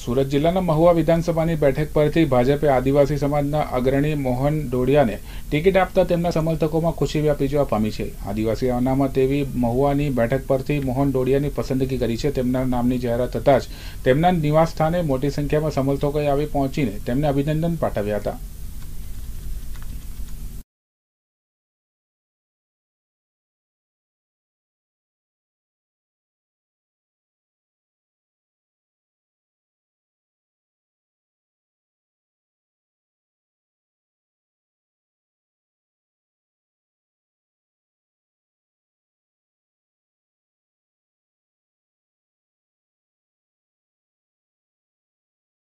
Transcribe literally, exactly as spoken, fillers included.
સુરત જિલ્લાના મહુવા વિધાનસભાની બેઠક પરથી ભાજપે આદિવાસી સમાજના અગ્રણી મોહન ડોડિયાને ટિકિટ આપતા તેમના સમર્થકોમાં ખુશી વ્યાપી જવા પામી છે। આદિવાસી અનામત એવી મહુવાની બેઠક પરથી મોહન ડોડિયાની પસંદગી કરી છે। તેમના નામની જાહેરાત થતાં જ તેમના નિવાસ સ્થાને મોટી સંખ્યામાં સમર્થકોએ આવી પહોંચીને તેમને અભિનંદન પાઠવ્યા હતા।